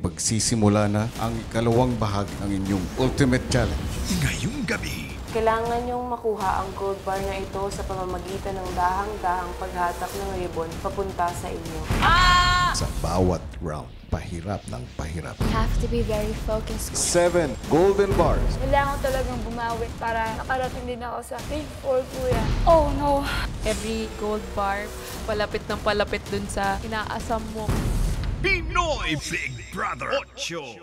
magsisimula na ang ikalawang bahagi ng inyong Ultimate Challenge. Ngayong gabi, Kailangan niyong makuha ang gold bar na ito sa pamamagitan ng dahang-dahang paghatak ng ribbon papunta sa inyo. Sa bawat round, pahirap ng pahirap. Have to be very focused. 7 golden bars. Kailangan ko talagang bumawi para nakarating din ako sa Big 4, kuya. Oh no! Every gold bar, palapit ng palapit dun sa inaasam mo. Pinoy Big Brother 8.